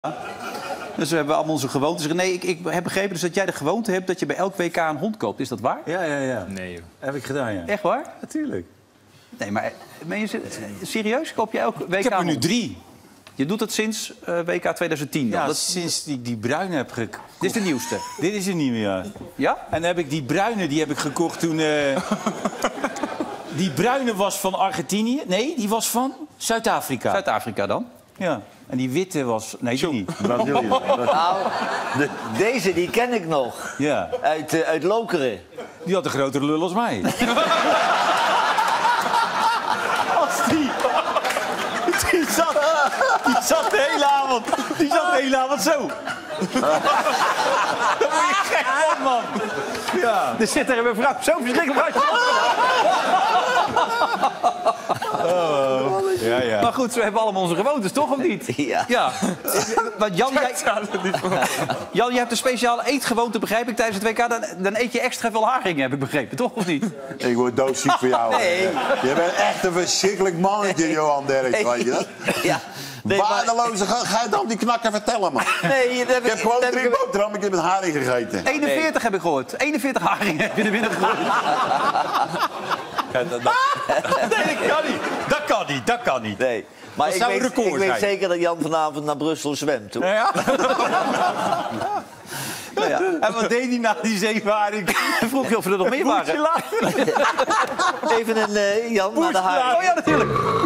Dus we hebben allemaal onze gewoontes. René, ik heb begrepen dus dat jij de gewoonte hebt dat je bij elk WK een hond koopt. Is dat waar? Ja. Nee, joh. Heb ik gedaan, ja. Echt waar? Natuurlijk. Nee, maar meen je serieus? Koop je elk WK Ik heb er nu hond? 3. Je doet het sinds WK 2010 dan? Ja, sinds ik die bruine heb gekocht. Dit is de nieuwste? Dit is een nieuwe, ja. Ja? En dan heb ik die bruine, die heb ik gekocht toen... Die bruine was van Argentinië. Nee, die was van Zuid-Afrika. Zuid-Afrika dan? Ja. En die witte was... Nee, die niet. Brazilië. Nou, deze die ken ik nog. Ja. Uit Lokeren. Die had een grotere lul als mij. Als die zat de hele avond. Die zat de hele avond zo. Daar word je gek van, man. Ja. Er zit er een mevrouw zo verschrikkelijk uit. Ja. Maar goed, we hebben allemaal onze gewoontes, toch of niet? Ja. Want Jan, jij hebt een speciale eetgewoonte, begrijp ik, tijdens het WK. Dan eet je extra veel haringen, heb ik begrepen, toch of niet? Ik word doodziek voor jou. Nee. Je bent echt een verschrikkelijk mannetje, Johan Derks, weet je dat? Ja. Nee, maar, Waardeloze, ga je dan die knakker vertellen, man. nee, dat Ik heb gewoon 3 boterhammen, ik heb met haring gegeten. 41 heb ik gehoord. 41 haringen heb je er binnen gegooid. Nee, dat kan niet. Nee. Maar Dat ik zou een weet, record zijn. zeker dat Jan vanavond naar Brussel zwemt, hoor. Ja. En wat deed hij na die 7 haring? Ik vroeg je of er nog meer waren. Even een Jan naar de haring. Oh ja, natuurlijk.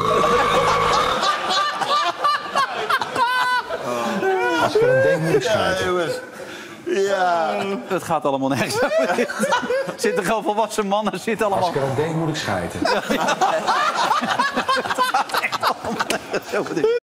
Als ik er een denk, moet ik schijten. Ja. Het gaat allemaal nergens over. Zitten gewoon volwassen mannen, zitten allemaal... Als ik er een denk, moet ik schijten. Zo,